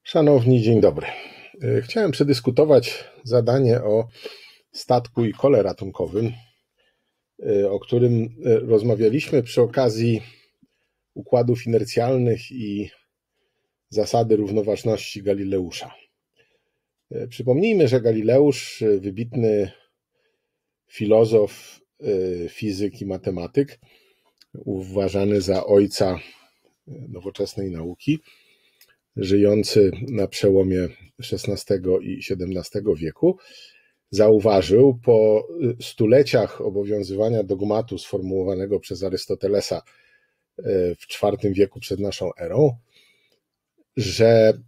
Szanowni, dzień dobry. Chciałem przedyskutować zadanie o statku i kole ratunkowym, o którym rozmawialiśmy przy okazji układów inercjalnych i zasady równoważności Galileusza. Przypomnijmy, że Galileusz, wybitny filozof, fizyk i matematyk, uważany za ojca nowoczesnej nauki, żyjący na przełomie XVI i XVII wieku, zauważył po stuleciach obowiązywania dogmatu sformułowanego przez Arystotelesa w IV wieku przed naszą erą, że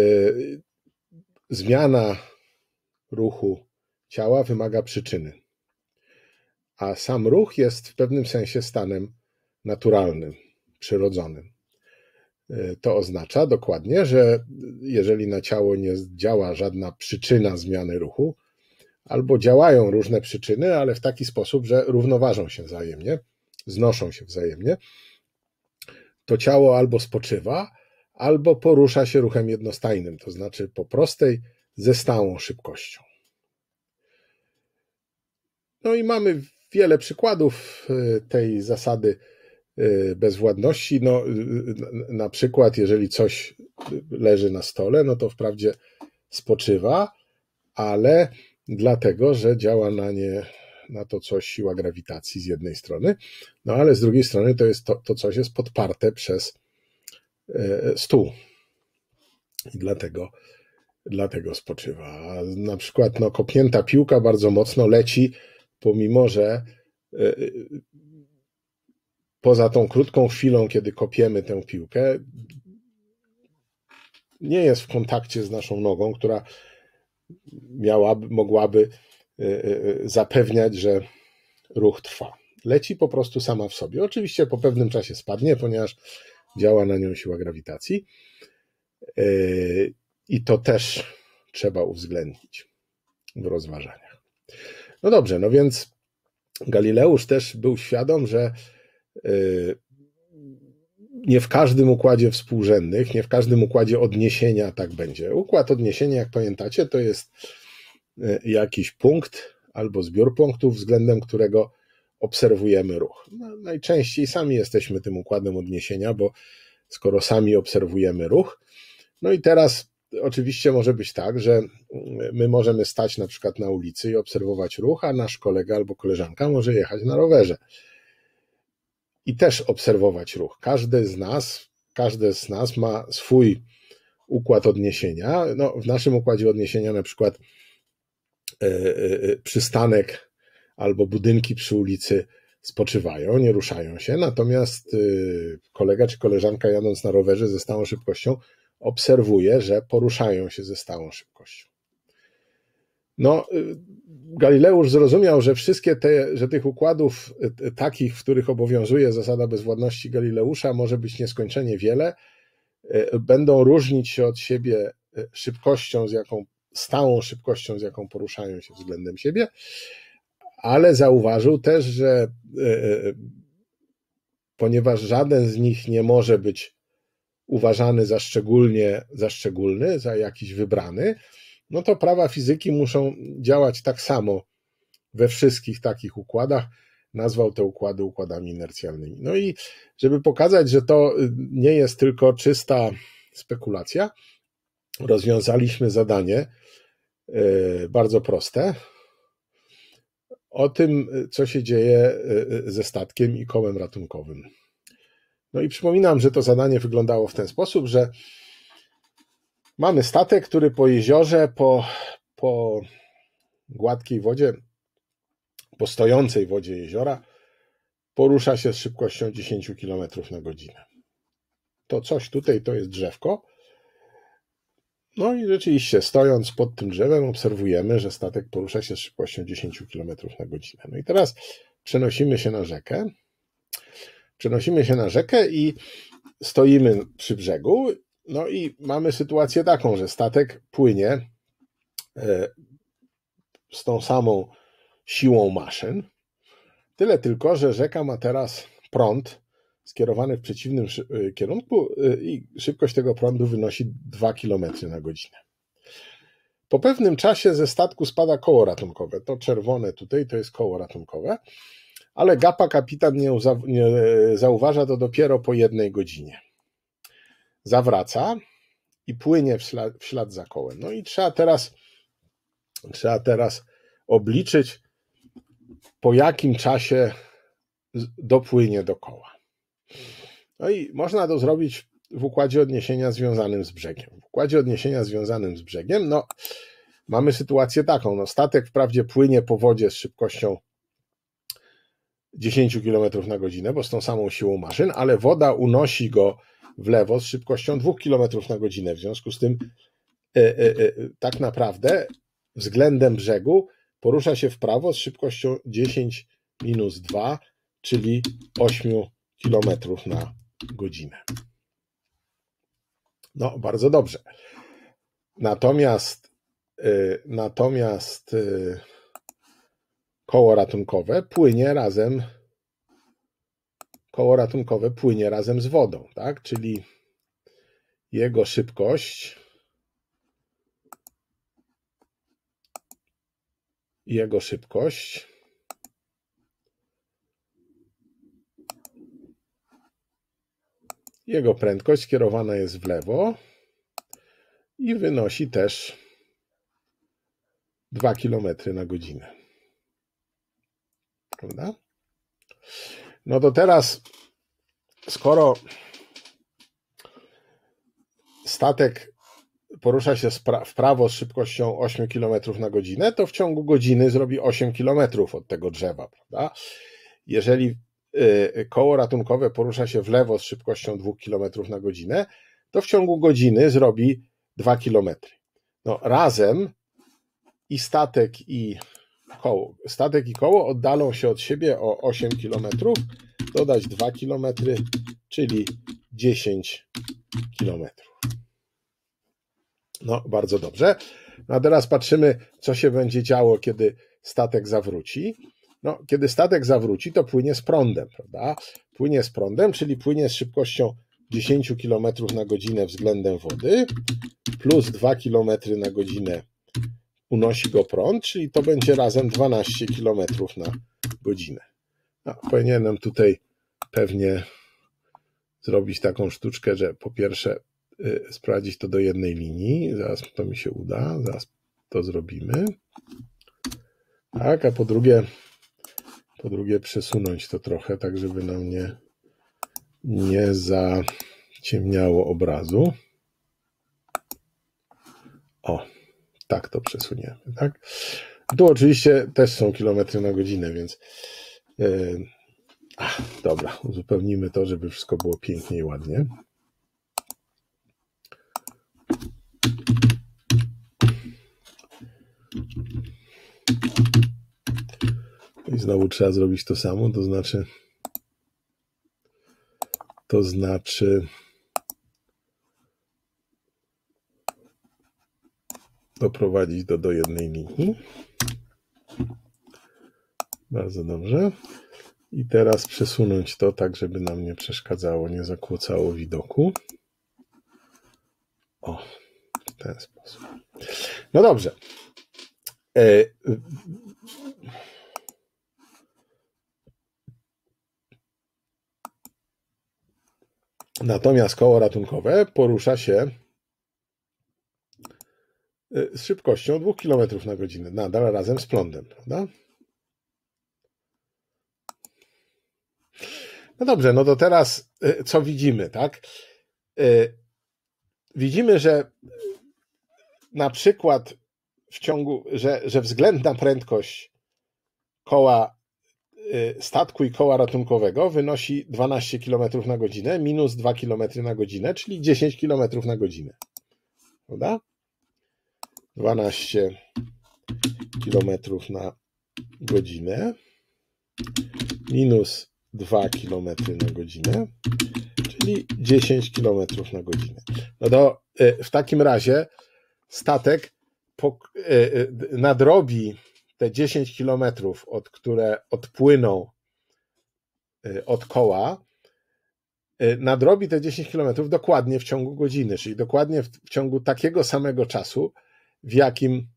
zmiana ruchu ciała wymaga przyczyny, a sam ruch jest w pewnym sensie stanem naturalnym, przyrodzonym. To oznacza dokładnie, że jeżeli na ciało nie działa żadna przyczyna zmiany ruchu, albo działają różne przyczyny, ale w taki sposób, że równoważą się wzajemnie, znoszą się wzajemnie, to ciało albo spoczywa, albo porusza się ruchem jednostajnym, to znaczy po prostej, ze stałą szybkością. No i mamy wiele przykładów tej zasady bezwładności. No, na przykład, jeżeli coś leży na stole, no to wprawdzie spoczywa, ale dlatego, że działa na to coś siła grawitacji z jednej strony, no ale z drugiej strony to coś jest podparte przez stół i dlatego spoczywa. A na przykład kopnięta piłka bardzo mocno leci, pomimo że poza tą krótką chwilą, kiedy kopiemy tę piłkę, nie jest w kontakcie z naszą nogą, która mogłaby zapewniać, że ruch trwa. Leci po prostu sama w sobie. Oczywiście po pewnym czasie spadnie, ponieważ działa na nią siła grawitacji. I to też trzeba uwzględnić w rozważaniach. No dobrze, no więc Galileusz też był świadom, że nie w każdym układzie współrzędnych, nie w każdym układzie odniesienia tak będzie. Układ odniesienia, jak pamiętacie, to jest jakiś punkt albo zbiór punktów, względem którego obserwujemy ruch. No, najczęściej sami jesteśmy tym układem odniesienia, bo skoro sami obserwujemy ruch, no i teraz oczywiście może być tak, że my możemy stać na przykład na ulicy i obserwować ruch, a nasz kolega albo koleżanka może jechać na rowerze i też obserwować ruch. Każdy z nas ma swój układ odniesienia. No, w naszym układzie odniesienia na przykład przystanek albo budynki przy ulicy spoczywają, nie ruszają się, natomiast kolega czy koleżanka jadąc na rowerze ze stałą szybkością obserwuje, że poruszają się ze stałą szybkością. No, Galileusz zrozumiał, że że tych układów takich, w których obowiązuje zasada bezwładności Galileusza, może być nieskończenie wiele, będą różnić się od siebie stałą szybkością, z jaką poruszają się względem siebie, ale zauważył też, że ponieważ żaden z nich nie może być uważany za szczególny, za jakiś wybrany, no to prawa fizyki muszą działać tak samo we wszystkich takich układach. Nazwał te układy układami inercjalnymi. No i żeby pokazać, że to nie jest tylko czysta spekulacja, rozwiązaliśmy zadanie bardzo proste o tym, co się dzieje ze statkiem i kołem ratunkowym. No i przypominam, że to zadanie wyglądało w ten sposób, że mamy statek, który po jeziorze, po gładkiej wodzie, po stojącej wodzie jeziora porusza się z szybkością 10 km na godzinę. To coś tutaj to jest drzewko. No i rzeczywiście rzeczywiście pod tym drzewem obserwujemy, że statek porusza się z szybkością 10 km na godzinę. No i teraz przenosimy się na rzekę i stoimy przy brzegu. No i mamy sytuację taką, że statek płynie z tą samą siłą maszyn. Tyle tylko, że rzeka ma teraz prąd skierowany w przeciwnym kierunku i szybkość tego prądu wynosi 2 km na godzinę. Po pewnym czasie ze statku spada koło ratunkowe. To czerwone tutaj to jest koło ratunkowe, ale Gapa kapitan nie zauważa to dopiero po 1 godzinie. Zawraca i płynie w ślad za kołem. No i trzeba teraz obliczyć, po jakim czasie dopłynie do koła. No i można to zrobić w układzie odniesienia związanym z brzegiem. W układzie odniesienia związanym z brzegiem, no, mamy sytuację taką, statek wprawdzie płynie po wodzie z szybkością 10 km na godzinę, bo z tą samą siłą maszyn, ale woda unosi go w lewo z szybkością 2 km na godzinę. W związku z tym tak naprawdę względem brzegu porusza się w prawo z szybkością 10 minus 2, czyli 8 km na godzinę. No, bardzo dobrze. Natomiast koło ratunkowe płynie razem z wodą, tak? Czyli jego szybkość jego prędkość skierowana jest w lewo i wynosi też 2 km na godzinę. Prawda? No to teraz, skoro statek porusza się w prawo z szybkością 8 km na godzinę, to w ciągu godziny zrobi 8 km od tego drzewa. Prawda? Jeżeli koło ratunkowe porusza się w lewo z szybkością 2 km na godzinę, to w ciągu godziny zrobi 2 km. No, razem i statek i koło oddalą się od siebie o 8 km, dodać 2 km, czyli 10 km. No, bardzo dobrze. No a teraz patrzymy, co się będzie działo, kiedy statek zawróci. No, kiedy statek zawróci, to płynie z prądem, prawda? Płynie z prądem, czyli płynie z szybkością 10 km na godzinę względem wody, plus 2 km na godzinę unosi go prąd, czyli to będzie razem 12 km na godzinę. No, powinienem tutaj pewnie zrobić taką sztuczkę, że po pierwsze sprawdzić to do jednej linii, zaraz to mi się uda, zaraz to zrobimy. Tak, a po drugie przesunąć to trochę, tak żeby nam nie zaciemniało obrazu. O, tak to przesuniemy, tak? Tu oczywiście też są kilometry na godzinę, więc dobra, uzupełnimy to, żeby wszystko było pięknie i ładnie. I znowu trzeba zrobić to samo, to znaczy doprowadzić do jednej linii. Bardzo dobrze. I teraz przesunąć to tak, żeby nam nie przeszkadzało, nie zakłócało widoku. O, w ten sposób. No dobrze. Natomiast koło ratunkowe porusza się z szybkością 2 km na godzinę, nadal razem z prądem, prawda? No dobrze, no to teraz co widzimy, tak? Widzimy, że na przykład że względna prędkość koła statku i koła ratunkowego wynosi 12 km na godzinę minus 2 km na godzinę, czyli 10 km na godzinę. Prawda? 12 km na godzinę minus 2 km na godzinę, czyli 10 km na godzinę. No to w takim razie statek nadrobi te 10 kilometrów, które odpłyną od koła nadrobi te 10 km dokładnie w ciągu godziny, czyli dokładnie w ciągu takiego samego czasu, w jakim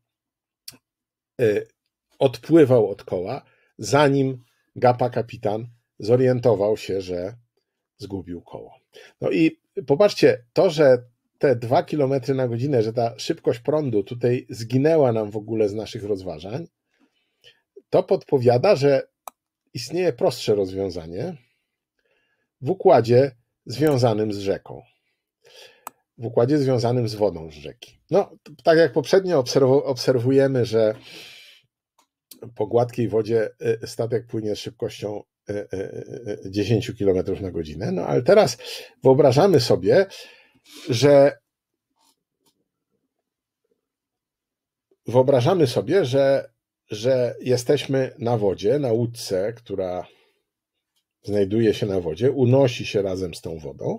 odpływał od koła, zanim Gapa kapitan zorientował się, że zgubił koło. No i popatrzcie, to, że te 2 km na godzinę, że ta szybkość prądu tutaj zginęła nam w ogóle z naszych rozważań, to podpowiada, że istnieje prostsze rozwiązanie w układzie związanym z rzeką. W układzie związanym z wodą z rzeki. No, tak jak poprzednio obserwujemy, że po gładkiej wodzie statek płynie z szybkością 10 km na godzinę, no ale teraz wyobrażamy sobie, że jesteśmy na wodzie, na łódce, która znajduje się na wodzie, unosi się razem z tą wodą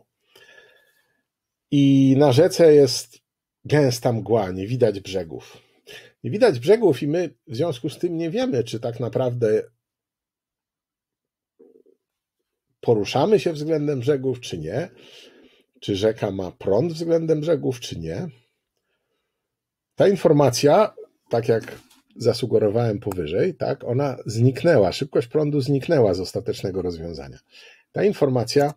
i na rzece jest gęsta mgła, nie widać brzegów. Nie widać brzegów i my w związku z tym nie wiemy, czy tak naprawdę poruszamy się względem brzegów, czy nie, czy rzeka ma prąd względem brzegów, czy nie. Ta informacja, tak jak zasugerowałem powyżej, tak, ona zniknęła, szybkość prądu zniknęła z ostatecznego rozwiązania. Ta informacja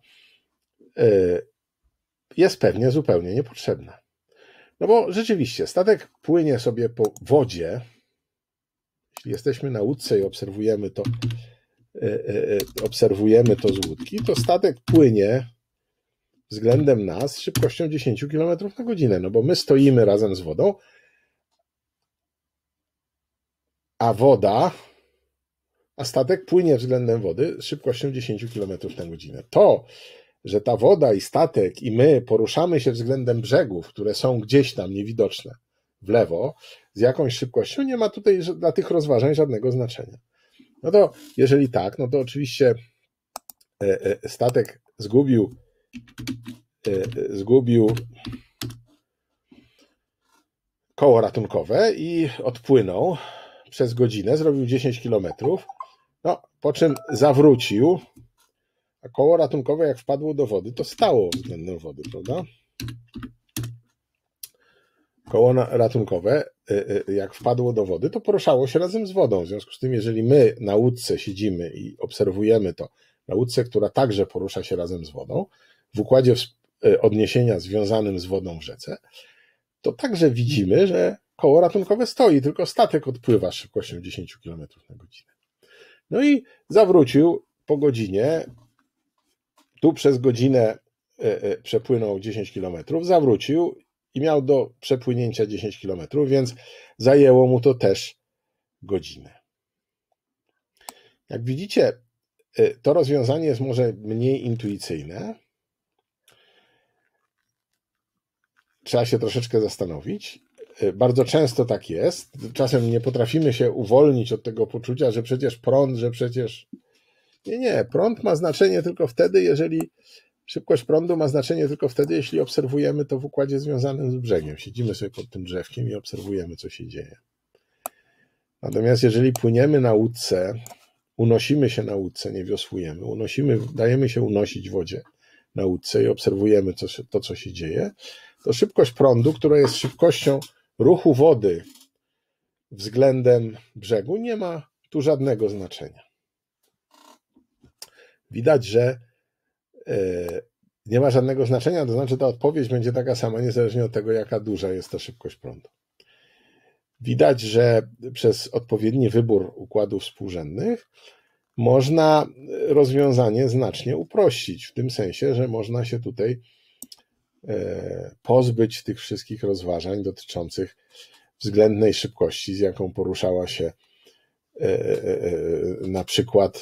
jest pewnie zupełnie niepotrzebna. No bo rzeczywiście statek płynie sobie po wodzie. Jeśli jesteśmy na łódce i obserwujemy to z łódki, to statek płynie względem nas z szybkością 10 km na godzinę, no bo my stoimy razem z wodą, a statek płynie względem wody z szybkością 10 km na godzinę. To, że ta woda i statek i my poruszamy się względem brzegów, które są gdzieś tam niewidoczne w lewo, z jakąś szybkością, nie ma tutaj dla tych rozważań żadnego znaczenia. No to jeżeli tak, no to oczywiście statek zgubił koło ratunkowe i odpłynął przez godzinę, zrobił 10 km, no, po czym zawrócił, a koło ratunkowe jak wpadło do wody, to stało względem wody, prawda? Koło ratunkowe jak wpadło do wody, to poruszało się razem z wodą. W związku z tym, jeżeli my na łódce siedzimy i obserwujemy to, na łódce, która także porusza się razem z wodą, w układzie odniesienia związanym z wodą w rzece, to także widzimy, że koło ratunkowe stoi, tylko statek odpływa z szybkością 10 km na godzinę. No i zawrócił po godzinie, tu przez godzinę przepłynął 10 km, zawrócił i miał do przepłynięcia 10 km, więc zajęło mu to też godzinę. Jak widzicie, to rozwiązanie jest może mniej intuicyjne. Trzeba się troszeczkę zastanowić. Bardzo często tak jest. Czasem nie potrafimy się uwolnić od tego poczucia, że przecież prąd, że przecież... Nie. Prąd ma znaczenie tylko wtedy, jeżeli... Szybkość prądu ma znaczenie tylko wtedy, jeśli obserwujemy to w układzie związanym z brzegiem. Siedzimy sobie pod tym drzewkiem i obserwujemy, co się dzieje. Natomiast jeżeli płyniemy na łódce, unosimy się na łódce, nie wiosłujemy, dajemy się unosić w wodzie na łódce i obserwujemy to, co się dzieje, to szybkość prądu, która jest szybkością ruchu wody względem brzegu, nie ma tu żadnego znaczenia. Widać, że nie ma żadnego znaczenia, to znaczy ta odpowiedź będzie taka sama, niezależnie od tego, jaka duża jest ta szybkość prądu. Widać, że przez odpowiedni wybór układów współrzędnych można rozwiązanie znacznie uprościć, w tym sensie, że można się tutaj pozbyć tych wszystkich rozważań dotyczących względnej szybkości, z jaką poruszała się na przykład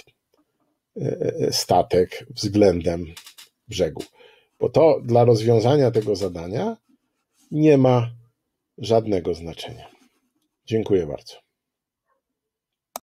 statek względem brzegu. Bo to dla rozwiązania tego zadania nie ma żadnego znaczenia. Dziękuję bardzo.